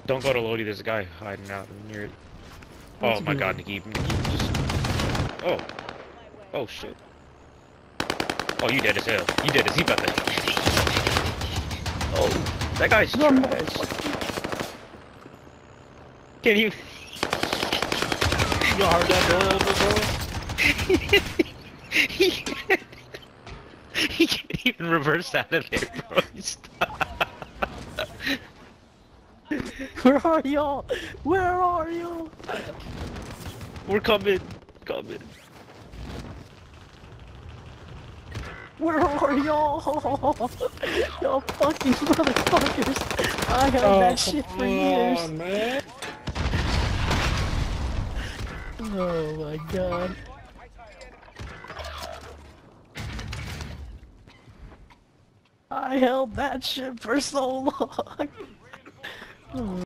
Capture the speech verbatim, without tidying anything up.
Don't go to Lodi, there's a guy hiding out near it. What's Oh my good? god, Naqeeb, Naqeeb just... Oh. Oh shit. Oh, you dead as hell. You dead as he about to... Oh, that guy's No, trash. Can you... You heard that door open, bro? he, can't, he can't even reverse out of there, bro. Stop. Where are y'all? Where are you? We're coming. Coming. Where are y'all? Y'all fucking motherfuckers! I held Oh, that shit for years. on, man. Oh my god. I held that shit for so long.